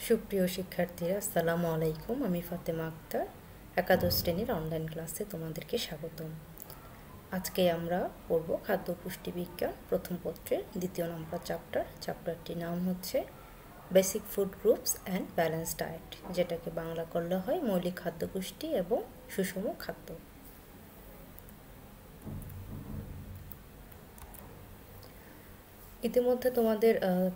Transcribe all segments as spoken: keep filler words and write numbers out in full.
সুপ্রিয় শিক্ষার্থীরা, আসসালামু আলাইকুম। আমি ফাতেমা আক্তার, একাদশ শ্রেণীর অনলাইন ক্লাসে তোমাদেরকে স্বাগতম। আজকে আমরা পড়ব খাদ্য পুষ্টি বিজ্ঞান প্রথম পত্রের দ্বিতীয় নম্বর চ্যাপ্টার। চ্যাপ্টারটির নাম হচ্ছে basic food groups and balance diet, যেটাকে বাংলা করলে হয় মৌলিক খাদ্য পুষ্টি এবং সুষম খাদ্য। ইতিমধ্যে তোমাদের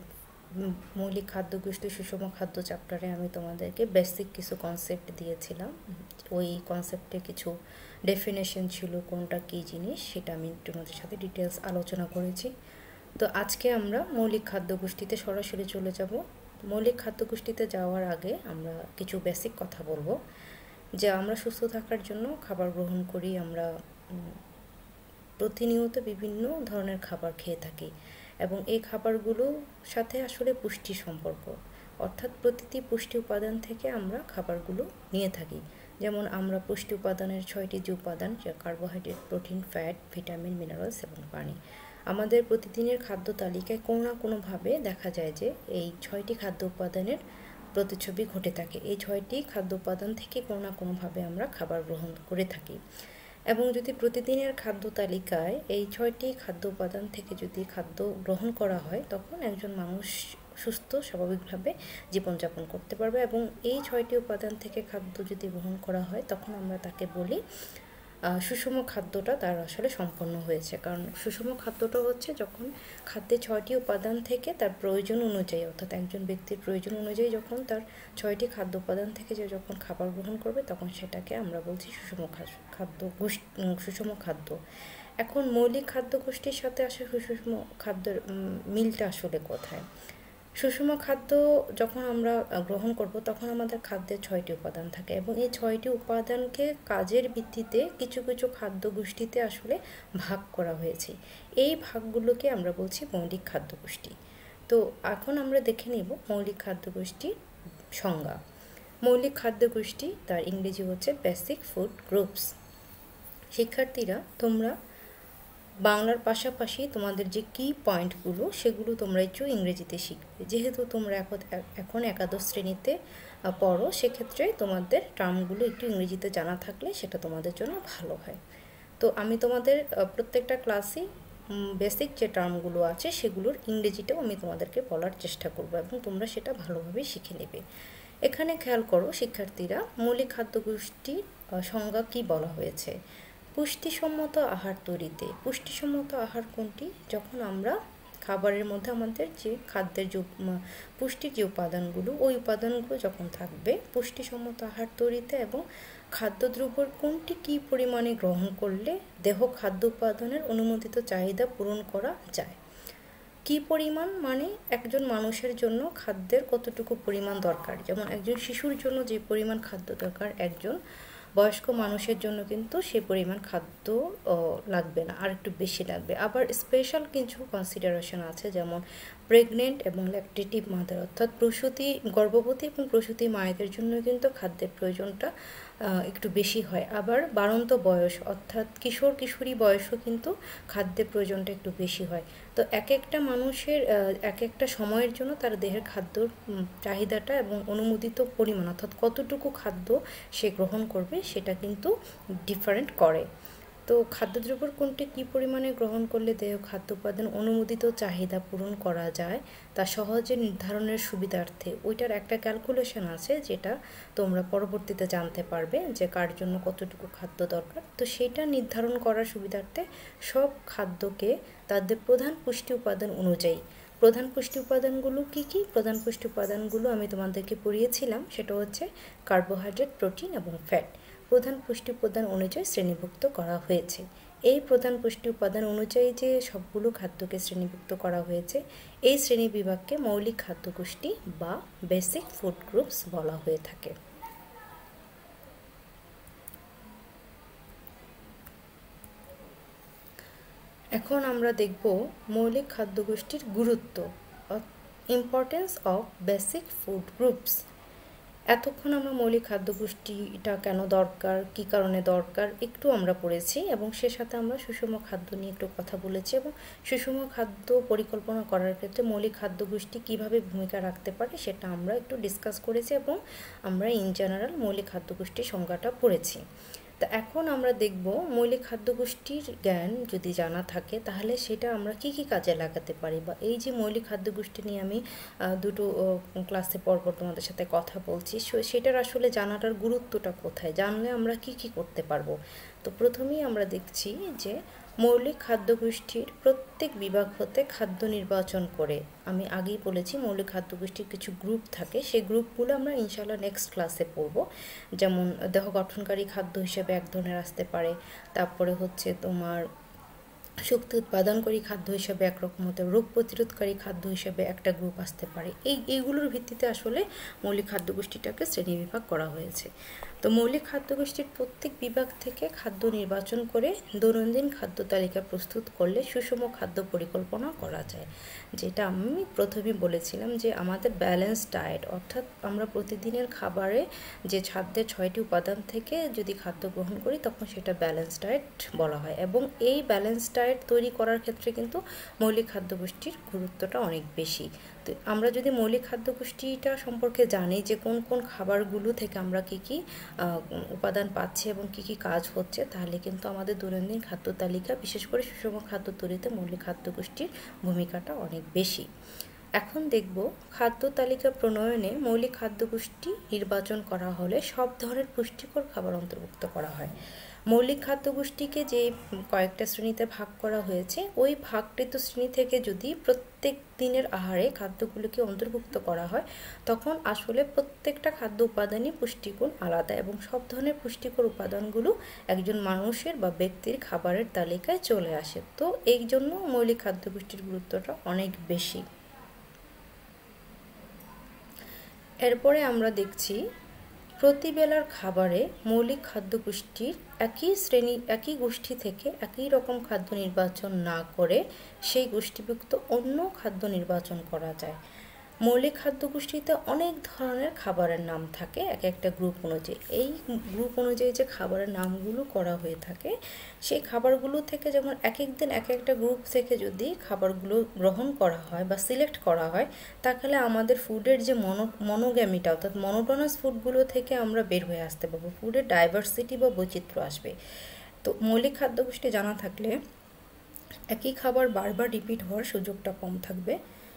মৌলিক খাদ্য গোষ্ঠী সুষম খাদ্য চ্যাপ্টারে আমি তোমাদেরকে বেসিক কিছু কনসেপ্ট দিয়েছিলাম। ওই কনসেপ্টে কিছু ডেফিনেশন ছিল, কোনটা কী জিনিস সেটা আমি তোমাদের সাথে ডিটেলস আলোচনা করেছি। তো আজকে আমরা মৌলিক খাদ্য গোষ্ঠীতে সরাসরি চলে যাব। মৌলিক খাদ্য গোষ্ঠীতে যাওয়ার আগে আমরা কিছু বেসিক কথা বলবো, যে আমরা সুস্থ থাকার জন্য খাবার গ্রহণ করি। আমরা প্রতিনিয়ত বিভিন্ন ধরনের খাবার খেয়ে থাকি এবং এই খাবারগুলোর সাথে আসলে পুষ্টি সম্পর্ক, অর্থাৎ প্রতিটি পুষ্টি উপাদান থেকে আমরা খাবারগুলো নিয়ে থাকি। যেমন আমরা পুষ্টি উপাদানের ছয়টি যে উপাদান, যা carbohydrate, protein, fat, vitamin, minerals এবং পানি, আমাদের প্রতিদিনের খাদ্য তালিকায় কোনো না কোনোভাবে দেখা যায় যে এই ছয়টি খাদ্য উপাদানের প্রতিচ্ছবি ঘটে থাকে। এই ছয়টি খাদ্য উপাদান থেকে কোনো না কোনোভাবে আমরা খাবার গ্রহণ করে থাকি। এবং যদি প্রতিদিনের খাদ্য তালিকায় এই ছয়টি খাদ্য উপাদান থেকে যদি খাদ্য গ্রহণ করা হয়, তখন একজন মানুষ সুস্থ স্বাভাবিকভাবে জীবনযাপন করতে পারবে। এবং এই ছয়টি উপাদান থেকে খাদ্য যদি গ্রহণ করা হয়, তখন আমরা তাকে বলি সুষম খাদ্যটা তার আসলে সম্পন্ন হয়েছে। কারণ সুষম খাদ্যটা হচ্ছে যখন খাদ্যে ছয়টি উপাদান থেকে তার প্রয়োজন অনুযায়ী, অর্থাৎ একজন ব্যক্তির প্রয়োজন অনুযায়ী যখন তার ছয়টি খাদ্য উপাদান থেকে যে যখন খাবার গ্রহণ করবে, তখন সেটাকে আমরা বলছি সুষম খাদ্য গোষ্ঠী সুষম খাদ্য। এখন মৌলিক খাদ্য গোষ্ঠীর সাথে আসে সুষম খাদ্যের মিলটা আসলে কোথায়? সুষম খাদ্য যখন আমরা গ্রহণ করব, তখন আমাদের খাদ্যের ছয়টি উপাদান থাকে এবং এই ছয়টি উপাদানকে কাজের ভিত্তিতে কিছু কিছু খাদ্য গোষ্ঠীতে আসলে ভাগ করা হয়েছে। এই ভাগগুলোকে আমরা বলছি মৌলিক খাদ্য গোষ্ঠী। তো এখন আমরা দেখে নিব মৌলিক খাদ্য গোষ্ঠীর সংজ্ঞা। মৌলিক খাদ্য গোষ্ঠী, তার ইংরেজি হচ্ছে বেসিক ফুড গ্রুপস। শিক্ষার্থীরা, তোমরা বাংলার পাশাপাশি তোমাদের যে কি পয়েন্টগুলো, সেগুলো তোমরা একটু ইংরেজিতে শিখবে। যেহেতু তোমরা এখন একাদশ শ্রেণীতে পড়ো, সেক্ষেত্রে তোমাদের টার্মগুলো একটু ইংরেজিতে জানা থাকলে সেটা তোমাদের জন্য ভালো হয়। তো আমি তোমাদের প্রত্যেকটা ক্লাসে বেসিক যে টার্মগুলো আছে সেগুলোর ইংরেজিটাও আমি তোমাদেরকে বলার চেষ্টা করব এবং তোমরা সেটা ভালোভাবে শিখে নেবে। এখানে খেয়াল করো শিক্ষার্থীরা, মৌলিক খাদ্য গোষ্ঠীর সংজ্ঞা কি বলা হয়েছে। পুষ্টিসম্মত আহার তৈরিতে। পুষ্টিসম্মত আহার কোনটি? যখন আমরা খাবারের মধ্যে আমাদের যে খাদ্যের যে পুষ্টির যে উপাদানগুলো, ওই উপাদানগুলো যখন থাকবে পুষ্টিসম্মত আহার তৈরিতে, এবং খাদ্যদ্রব্যের কোনটি কী পরিমাণে গ্রহণ করলে দেহ খাদ্য উপাদানের অনুমোদিত চাহিদা পূরণ করা যায়। কি পরিমাণ মানে একজন মানুষের জন্য খাদ্যের কতটুকু পরিমাণ দরকার। যেমন একজন শিশুর জন্য যে পরিমাণ খাদ্য দরকার, একজন বয়স্ক মানুষের জন্য কিন্তু সে পরিমাণ খাদ্য লাগবে না, আর একটু বেশি লাগবে। আবার স্পেশাল কিছু কনসিডারেশন আছে, যেমন প্রেগনেন্ট এবং ল্যাকটেটিভ মাদার, অর্থাৎ প্রসূতি গর্ভবতী এবং প্রসূতি মায়েদের জন্য কিন্তু খাদ্যের প্রয়োজনটা একটু বেশি হয়। আবার বাড়ন্ত বয়স, অর্থাৎ কিশোর কিশোরী বয়সও কিন্তু খাদ্যের প্রয়োজনটা একটু বেশি হয়। তো এক একটা মানুষের এক একটা সময়ের জন্য তার দেহের খাদ্যর চাহিদাটা এবং অনুমোদিত পরিমাণ, অর্থাৎ কতটুকু খাদ্য সে গ্রহণ করবে, সেটা কিন্তু ডিফারেন্ট করে। তো খাদ্যদ্রব্যের কোনটি কী পরিমাণে গ্রহণ করলে দেহ খাদ্য উপাদান অনুমোদিত চাহিদা পূরণ করা যায় তা সহজে নির্ধারণের সুবিধার্থে ওইটার একটা ক্যালকুলেশন আছে, যেটা তোমরা পরবর্তীতে জানতে পারবে যে কার জন্য কতটুকু খাদ্য দরকার। তো সেটা নির্ধারণ করার সুবিধার্থে সব খাদ্যকে তাদের প্রধান পুষ্টি উপাদান অনুযায়ী, প্রধান পুষ্টি উপাদানগুলো কী কী? প্রধান পুষ্টি উপাদানগুলো আমি তোমাদেরকে পড়িয়েছিলাম, সেটা হচ্ছে কার্বোহাইড্রেট, প্রোটিন এবং ফ্যাট। প্রধান পুষ্টি উপাদান অনুযায়ী শ্রেণীভুক্ত করা হয়েছে। এই প্রধান পুষ্টি উপাদান অনুযায়ী যে সবগুলো খাদ্যকে শ্রেণীভুক্ত করা হয়েছে, এই শ্রেণী বিভাগকে মৌলিক খাদ্য গোষ্ঠী বা বেসিক ফুড গ্রুপস বলা হয়ে থাকে। এখন আমরা দেখব মৌলিক খাদ্য গোষ্ঠীর গুরুত্ব, importance of basic food groups. এতক্ষণ আমরা মৌলিক খাদ্যপুষ্টিটা কেন দরকার, কী কারণে দরকার একটু আমরা পড়েছি, এবং সে সাথে আমরা সুষম খাদ্য নিয়ে একটু কথা বলেছি, এবং সুষম খাদ্য পরিকল্পনা করার ক্ষেত্রে মৌলিক খাদ্যপুষ্টি কীভাবে ভূমিকা রাখতে পারে সেটা আমরা একটু ডিসকাস করেছি, এবং আমরা ইন জেনারেল মৌলিক খাদ্যপুষ্টির সংজ্ঞাটা পড়েছি। তো এখন আমরা দেখব মৌলিক খাদ্যপুষ্টির জ্ঞান যদি জানা থাকে তাহলে সেটা আমরা কি কি কাজে লাগাতে পারি, বা এই যে মৌলিক খাদ্যপুষ্টি নিয়ে আমি দুটো ক্লাসে পরপর তোমাদের সাথে কথা বলছি, সেটার আসলে জানাটার গুরুত্বটা কোথায়, জানলে আমরা কি কি করতে পারবো। তো প্রথমেই আমরা দেখছি যে মৌলিক খাদ্যপুষ্টির প্রত্যেক বিভাগ হতে খাদ্য নির্বাচন করে, আমি আগেই বলেছি মৌলিক খাদ্যপুষ্টির কিছু গ্রুপ থাকে, সেই গ্রুপগুলো আমরা ইনশাআল্লাহ নেক্সট ক্লাসে পড়ব। যেমন দেহ গঠনকারী খাদ্য হিসেবে এক ধরনের আসতে পারে, তারপরে হচ্ছে তোমার শক্তি উৎপাদনকারী খাদ্য হিসেবে একরকম হতে, রোগ প্রতিরোধকারী খাদ্য হিসেবে একটা গ্রুপ আসতে পারে। এই এইগুলোর ভিত্তিতে আসলে মৌলিক খাদ্যপুষ্টিটাকে শ্রেণীবিভাগ করা হয়েছে। তো মৌলিক খাদ্যপুষ্টির প্রত্যেক বিভাগ থেকে খাদ্য নির্বাচন করে দৈনন্দিন খাদ্য তালিকা প্রস্তুত করলে সুষম খাদ্য পরিকল্পনা করা যায়। যেটা আমি প্রথমে বলেছিলাম যে আমাদের ব্যালেন্স ডায়েট, অর্থাৎ আমরা প্রতিদিনের খাবারে যে খাদ্যের ছয়টি উপাদান থেকে যদি খাদ্য গ্রহণ করি তখন সেটা ব্যালেন্স ডায়েট বলা হয়, এবং এই ব্যালেন্স ডায়েট তৈরি করার ক্ষেত্রে কিন্তু মৌলিক খাদ্যপুষ্টির গুরুত্বটা অনেক বেশি। তো আমরা যদি মৌলিক খাদ্যপুষ্টিটা সম্পর্কে জানি যে কোন কোন খাবারগুলো থেকে আমরা কী কী উপাদান পাচ্ছি এবং কী কী কাজ হচ্ছে, তাহলে কিন্তু আমাদের দৈনন্দিন খাদ্য তালিকা, বিশেষ করে সুষম খাদ্য তৈরিতে মৌলিক খাদ্যপুষ্টির ভূমিকাটা অনেক বেশি। এখন দেখব খাদ্য তালিকা প্রণয়নে মৌলিক খাদ্যপুষ্টি নির্বাচন করা হলে সব ধরনের পুষ্টিকর খাবার অন্তর্ভুক্ত করা হয়। মৌলিক খাদ্যপুষ্টিকে যে কয়েকটা শ্রেণীতে ভাগ করা হয়েছে, ওই ভাগকৃত শ্রেণী থেকে যদি প্রত্যেক দিনের আহারে খাদ্যগুলোকে অন্তর্ভুক্ত করা হয় তখন আসলে প্রত্যেকটা খাদ্য উপাদানই পুষ্টিগুণ আলাদা, এবং সব ধরনের পুষ্টিকর উপাদানগুলো একজন মানুষের বা ব্যক্তির খাবারের তালিকায় চলে আসে। তো এই জন্য মৌলিক খাদ্যপুষ্টির গুরুত্বটা অনেক বেশি। এরপরে আমরা দেখছি প্রতিবেলার খাবারে মৌলিক খাদ্যপুষ্টির একই শ্রেণী একই গোষ্ঠী থেকে একই রকম খাদ্য নির্বাচন না করে সেই গোষ্ঠীভুক্ত অন্য খাদ্য নির্বাচন করা যায়। মৌলিক খাদ্যপুষ্টিতে অনেক ধরনের খাবারের নাম থাকে এক একটা গ্রুপ অনুযায়ী। এই গ্রুপ অনুযায়ী যে খাবারের নামগুলো করা হয়ে থাকে, সেই খাবারগুলো থেকে যেমন এক এক দিন এক একটা গ্রুপ থেকে যদি খাবারগুলো গ্রহণ করা হয় বা সিলেক্ট করা হয়, তাহলে আমাদের ফুডের যে মনো মনোগ্যামিটা অর্থাৎ মনোটোনাস ফুডগুলো থেকে আমরা বের হয়ে আসতে পারবো, ফুডের ডাইভার্সিটি বা বৈচিত্র্য আসবে। তো মৌলিক খাদ্যপুষ্টি জানা থাকলে একই খাবার বারবার রিপিট হওয়ার সুযোগটা কম থাকবে।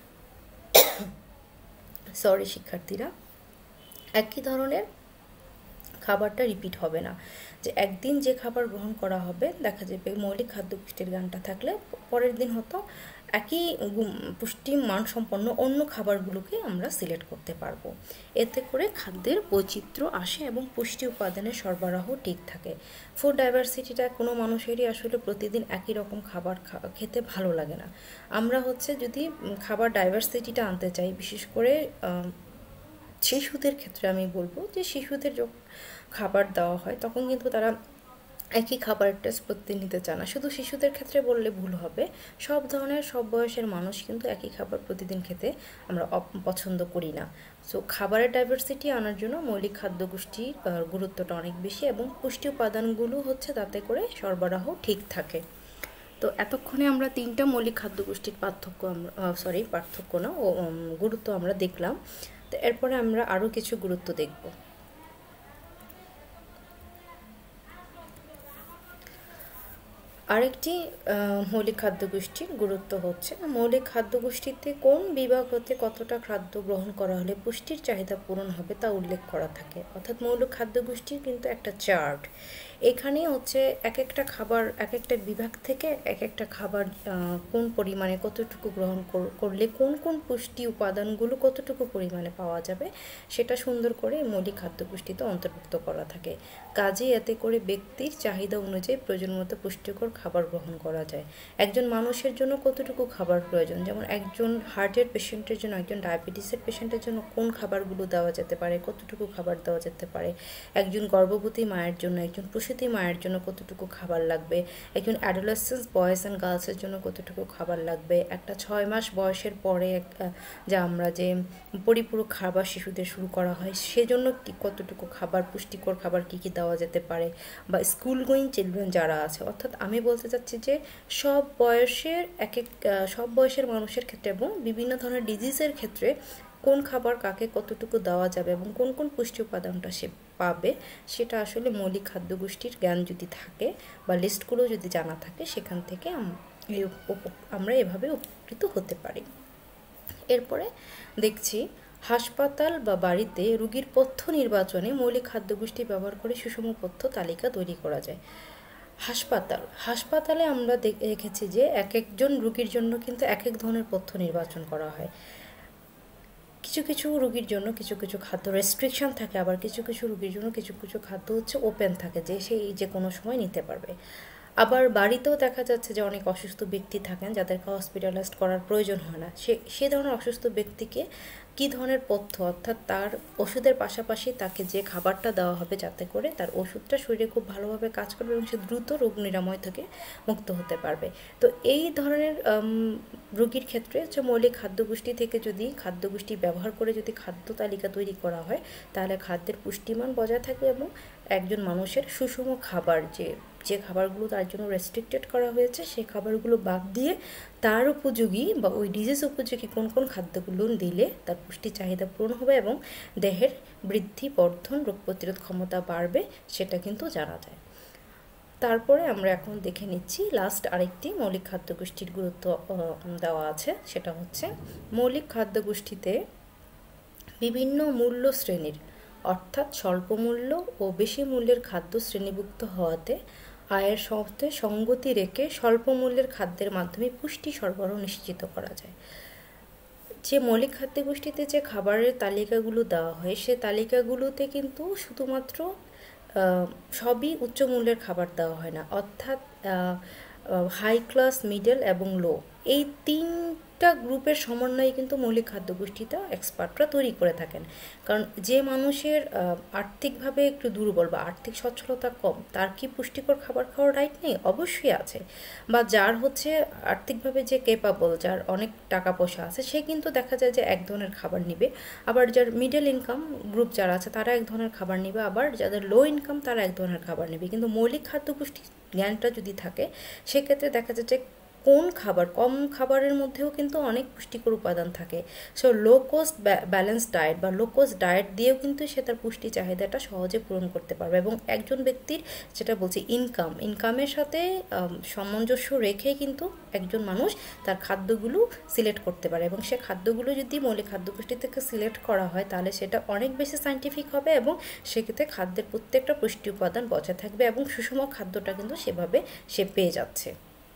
সরি শিক্ষার্থীরা, একই ধরনের খাবারটা রিপিট হবে না, যে একদিন যে খাবার গ্রহণ করা হবে দেখা যাবে মৌলিক খাদ্যপুষ্টির জ্ঞানটা থাকলে পরের দিন হয়তো একই পুষ্টি মানসম্পন্ন অন্য খাবারগুলোকে আমরা সিলেক্ট করতে পারবো। এতে করে খাদ্যের বৈচিত্র্য আসে এবং পুষ্টি উপাদানের সরবরাহ ঠিক থাকে। ফুড ডাইভার্সিটিটা কোনো মানুষেরই আসলে প্রতিদিন একই রকম খাবার খেতে ভালো লাগে না। আমরা হচ্ছে যদি খাবার ডাইভার্সিটিটা আনতে চাই, বিশেষ করে শিশুদের ক্ষেত্রে আমি বলবো যে শিশুদের যখন খাবার দেওয়া হয় তখন কিন্তু তারা একই খাবারের টেস্ট প্রতিদিন নিতে চায় না। শুধু শিশুদের ক্ষেত্রে বললে ভুল হবে, সব ধরনের সব বয়সের মানুষ কিন্তু একই খাবার প্রতিদিন খেতে আমরা পছন্দ করি না। সো খাবারের ডাইভার্সিটি আনার জন্য মৌলিক খাদ্যপুষ্টির গুরুত্বটা অনেক বেশি, এবং পুষ্টি উপাদানগুলো হচ্ছে তাতে করে সরবরাহ ঠিক থাকে। তো এতক্ষণে আমরা তিনটা মৌলিক খাদ্যপুষ্টির পার্থক্য আমরা সরি পার্থক্য না ও গুরুত্ব আমরা দেখলাম। তো এরপরে আমরা আরও কিছু গুরুত্ব দেখব। আরেকটি মৌলিক খাদ্যপুষ্টির গুরুত্ব হচ্ছে মৌলিক খাদ্যপুষ্টিতে কোন বিভাগ হতে কতটা খাদ্য গ্রহণ করা হলে পুষ্টির চাহিদা পূরণ হবে তা উল্লেখ করা থাকে। অর্থাৎ মৌলিক খাদ্যপুষ্টির কিন্তু একটা চার্ট, এখানে হচ্ছে এক একটা খাবার এক একটা বিভাগ থেকে এক একটা খাবার কোন পরিমাণে কতটুকু গ্রহণ করলে কোন কোন পুষ্টি উপাদানগুলো কতটুকু পরিমাণে পাওয়া যাবে সেটা সুন্দর করে মৌলিক খাদ্যপুষ্টিতে অন্তর্ভুক্ত করা থাকে। কাজে এতে করে ব্যক্তির চাহিদা অনুযায়ী প্রয়োজন মতো পুষ্টিকর খাবার গ্রহণ করা যায়। একজন মানুষের জন্য কতটুকু খাবার প্রয়োজন, যেমন একজন হার্টের পেশেন্টের জন্য, একজন ডায়াবেটিসের পেশেন্টের জন্য কোন খাবারগুলো দেওয়া যেতে পারে, কতটুকু খাবার দেওয়া যেতে পারে, একজন গর্ভবতী মায়ের জন্য, একজন প্রসূতি শিশুতী মায়ের জন্য কতটুকু খাবার লাগবে, একজন অ্যাডোলেসেন্স বয়েজ অ্যান্ড গার্লসের জন্য কতটুকু খাবার লাগবে, একটা ছয় মাস বয়সের পরে যা আমরা যে পরিপূরক খাবার শিশুদের শুরু করা হয় সেজন্য কি কতটুকু খাবার, পুষ্টিকর খাবার কী কী দেওয়া যেতে পারে, বা স্কুল গোয়িং চিলড্রেন যারা আছে, অর্থাৎ আমি বলতে চাচ্ছি যে সব বয়সের এক এক সব বয়সের মানুষের ক্ষেত্রে এবং বিভিন্ন ধরনের ডিজিজের ক্ষেত্রে কোন খাবার কাকে কতটুকু দেওয়া যাবে এবং কোন কোন পুষ্টি উপাদানটা সে পাবে সেটা আসলে মৌলিক খাদ্যগোষ্ঠীর জ্ঞান যদি থাকে বা লিস্টগুলো যদি জানা থাকে সেখান থেকে আমরা এভাবে উপকৃত হতে পারি। এরপরে দেখছি হাসপাতাল বা বাড়িতে রোগীর পথ্য নির্বাচনে মৌলিক খাদ্যগোষ্ঠী ব্যবহার করে সুষম পথ্য তালিকা তৈরি করা যায়। হাসপাতাল হাসপাতালে আমরা দেখেছি যে এক একজন রোগীর জন্য কিন্তু এক এক ধরনের পথ্য নির্বাচন করা হয়। কিছু কিছু রোগীর জন্য কিছু কিছু খাদ্য রেস্ট্রিকশন থাকে, আবার কিছু কিছু রোগীর জন্য কিছু কিছু খাদ্য হচ্ছে ওপেন থাকে যে সেই যে কোনো সময় নিতে পারবে। আবার বাড়িতেও দেখা যাচ্ছে যে অনেক অসুস্থ ব্যক্তি থাকেন যাদেরকে হসপিটালাইজড করার প্রয়োজন হয় না, সে সে ধরনের অসুস্থ ব্যক্তিকে কী ধরনের পথ্য, অর্থাৎ তার ওষুধের পাশাপাশি তাকে যে খাবারটা দেওয়া হবে যাতে করে তার ওষুধটা শরীরে খুব ভালোভাবে কাজ করবে এবং সে দ্রুত রোগ নিরাময় থেকে মুক্ত হতে পারবে। তো এই ধরনের রোগীর ক্ষেত্রে হচ্ছে মৌলিক খাদ্যগোষ্ঠী থেকে যদি খাদ্যগোষ্ঠী ব্যবহার করে যদি খাদ্য তালিকা তৈরি করা হয় তাহলে খাদ্যের পুষ্টিমান বজায় থাকবে এবং একজন মানুষের সুষম খাবার যে যে খাবারগুলো তার জন্য রেস্ট্রিক্টেড করা হয়েছে সেই খাবারগুলো বাদ দিয়ে তার উপযোগী বা ওই ডিজিজ উপযোগী কোন কোন খাদ্যগুলো দিলে তার পুষ্টি চাহিদা পূরণ হবে এবং দেহের বৃদ্ধি, বর্ধন, রোগ প্রতিরোধ ক্ষমতা বাড়বে সেটা কিন্তু জানা যায়। তারপরে আমরা এখন দেখে নিচ্ছি লাস্ট আরেকটি মৌলিক খাদ্যগোষ্ঠীর গুরুত্ব দেওয়া আছে, সেটা হচ্ছে মৌলিক খাদ্যগোষ্ঠীতে বিভিন্ন মূল্য শ্রেণীর অর্থাৎ স্বল্প মূল্য ও বেশি মূল্যের খাদ্য শ্রেণীভুক্ত হওয়াতে আয়ের সাথে সঙ্গতি রেখে স্বল্প মূল্যের খাদ্যের মাধ্যমে পুষ্টি সরবরাহ নিশ্চিত করা যায়। যে মৌলিক খাদ্যগোষ্ঠীতে যে খাবারের তালিকাগুলো দেওয়া হয় সে তালিকাগুলোতে কিন্তু শুধুমাত্র সবই উচ্চ মূল্যের খাবার দেওয়া হয় না, অর্থাৎ হাই ক্লাস, মিডল এবং লো এই তিনটা গ্রুপের সমন্বয়ে কিন্তু মৌলিক খাদ্যগোষ্ঠীটা এক্সপার্টরা তৈরি করে থাকেন। কারণ যে মানুষের আর্থিকভাবে একটু দুর্বল বা আর্থিক সচ্ছলতা কম তার কি পুষ্টিকর খাবার খাওয়ার রাইট নেই? অবশ্যই আছে। বা যার হচ্ছে আর্থিকভাবে যে কেপাবল, যার অনেক টাকা পয়সা আছে সে কিন্তু দেখা যায় যে এক ধরনের খাবার নিবে, আবার যার মিডল ইনকাম গ্রুপ যারা আছে তারা এক ধরনের খাবার নিবে, আবার যাদের লো ইনকাম তারা এক ধরনের খাবার নেবে। কিন্তু মৌলিক খাদ্যগোষ্ঠী জ্ঞানটা যদি থাকে সেক্ষেত্রে দেখা যায় যে কোন খাবার, কম খাবারের মধ্যেও কিন্তু অনেক পুষ্টিকর উপাদান থাকে। So low cost balance diet বা লো কস্ট ডায়েট দিয়েও কিন্তু সে তার পুষ্টি চাহিদাটা সহজে পূরণ করতে পারবে এবং একজন ব্যক্তির যেটা বলছি ইনকাম ইনকামের সাথে সামঞ্জস্য রেখে কিন্তু একজন মানুষ তার খাদ্যগুলো সিলেক্ট করতে পারে এবং সে খাদ্যগুলো যদি মৌলিক খাদ্যগোষ্ঠী থেকে সিলেক্ট করা হয় তাহলে সেটা অনেক বেশি সায়েন্টিফিক হবে এবং সেক্ষেত্রে খাদ্যের প্রত্যেকটা পুষ্টি উপাদান বজায় থাকবে এবং সুষম খাদ্যটা কিন্তু সেভাবে সে পেয়ে যাচ্ছে।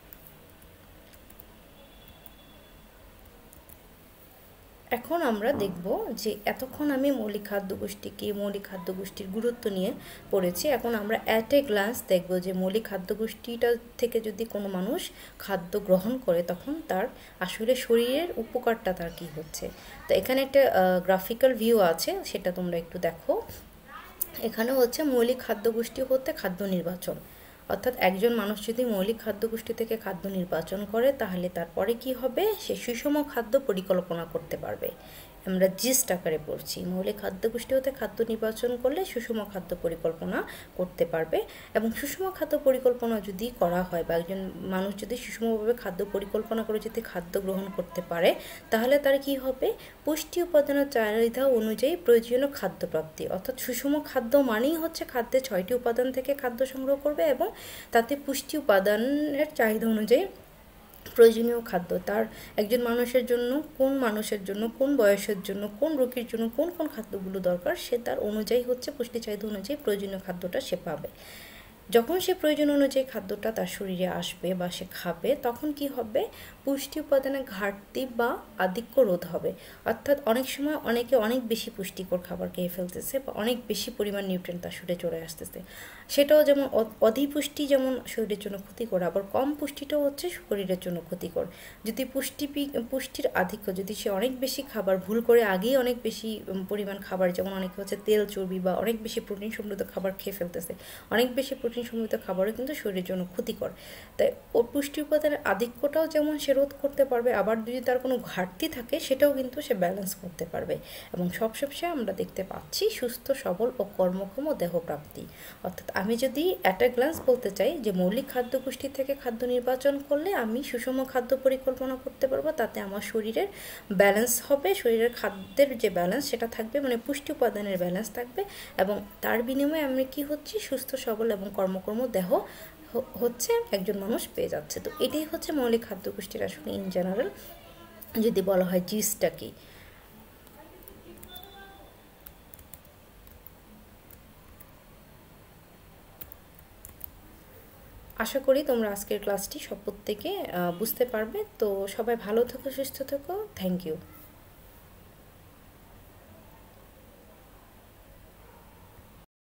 এখন আমরা দেখব যে এতক্ষণ আমি মৌলিক খাদ্যগোষ্ঠী কি, মৌলিক খাদ্যগোষ্ঠীর গুরুত্ব নিয়ে পড়েছি। এখন আমরা অ্যাট এ গ্লান্স দেখব যে মৌলিক খাদ্যগোষ্ঠীটা থেকে যদি কোনো মানুষ খাদ্য গ্রহণ করে তখন তার আসলে শরীরের উপকারটা তার কী হচ্ছে। তো এখানে একটা গ্রাফিক্যাল ভিউ আছে, সেটা তোমরা একটু দেখো। এখানে হচ্ছে মৌলিক খাদ্যগোষ্ঠী হতে খাদ্য নির্বাচন, অর্থাৎ একজন মানুষ যদি মৌলিক খাদ্যগোষ্ঠী থেকে খাদ্য নির্বাচন করে তাহলে তারপরে কি হবে, সে সুষম খাদ্য পরিকল্পনা করতে পারবে। আমরা জিস্ট আকারে পড়ছি, মৌলিক খাদ্যগোষ্ঠী হতে খাদ্য নির্বাচন করলে সুষম খাদ্য পরিকল্পনা করতে পারবে এবং সুষম খাদ্য পরিকল্পনা যদি করা হয় বা একজন মানুষ যদি সুষমভাবে খাদ্য পরিকল্পনা করে যদি খাদ্য গ্রহণ করতে পারে তাহলে তার কি হবে, পুষ্টি উপাদানের চাহিদা অনুযায়ী প্রয়োজনীয় খাদ্য প্রাপ্তি। অর্থাৎ সুষম খাদ্য মানেই হচ্ছে খাদ্যের ছয়টি উপাদান থেকে খাদ্য সংগ্রহ করবে এবং তাতে পুষ্টি উপাদানের চাহিদা অনুযায়ী প্রয়োজনীয় খাদ্য তার একজন মানুষের জন্য, কোন মানুষের জন্য, কোন বয়সের জন্য, কোন রোগীর জন্য কোন কোন খাদ্যগুলো দরকার সে তার অনুযায়ী হচ্ছে পুষ্টি চাহিদা অনুযায়ী প্রয়োজনীয় খাদ্যটা সে পাবে। যখন সে প্রয়োজন অনুযায়ী খাদ্যটা তার শরীরে আসবে বা সে খাবে তখন কি হবে, পুষ্টি উপাদানের ঘাটতি বা আধিক্য রোধ হবে। অর্থাৎ অনেক সময় অনেকে অনেক বেশি পুষ্টিকর খাবার খেয়ে ফেলতেছে বা অনেক বেশি পরিমাণ নিউট্রিয়েন্ট তার শরীরে চলে আসতেছে, সেটাও যেমন অধিপুষ্টি যেমন শরীরের জন্য ক্ষতিকর, আবার কম পুষ্টিটাও হচ্ছে শরীরের জন্য ক্ষতিকর। যদি পুষ্টি পুষ্টির আধিক্য, যদি সে অনেক বেশি খাবার ভুল করে আগেই অনেক বেশি পরিমাণ খাবার, যেমন অনেকে হচ্ছে তেল চর্বি বা অনেক বেশি প্রোটিন সমৃদ্ধ খাবার খেয়ে ফেলতেছে, অনেক বেশি প্রোটিন সমৃদ্ধ খাবারও কিন্তু শরীরের জন্য ক্ষতিকর। তাই ও পুষ্টি উপাদানের আধিক্যটাও যেমন সে রোধ করতে পারবে, আবার যদি তার কোনো ঘাটতি থাকে সেটাও কিন্তু সে ব্যালেন্স করতে পারবে। এবং সবশেষে আমরা দেখতে পাচ্ছি সুস্থ সবল ও কর্মক্ষম দেহপ্রাপ্তি। অর্থাৎ আমি যদি অ্যাট এ গ্লান্স বলতে চাই যে মৌলিক খাদ্য পুষ্টি থেকে খাদ্য নির্বাচন করলে আমি সুষম খাদ্য পরিকল্পনা করতে পারবো, তাতে আমার শরীরের ব্যালেন্স হবে, শরীরের খাদ্যের যে ব্যালেন্স সেটা থাকবে, মানে পুষ্টি উপাদানের ব্যালেন্স থাকবে, এবং তার বিনিময়ে আমি কি হচ্ছি, সুস্থ সবল এবং কর্মকর্ম দেহ হচ্ছে একজন মানুষ পেয়ে যাচ্ছে। তো এটাই হচ্ছে মৌলিক খাদ্য পুষ্টির আসলে ইন জেনারেল যদি বলা হয় জিসটা কি। আশা করি তোমরা আজকের ক্লাসটি সব প্রত্যেকে বুঝতে পারবে। তো সবাই ভালো থেকো, সুস্থ থেকো। Thank you.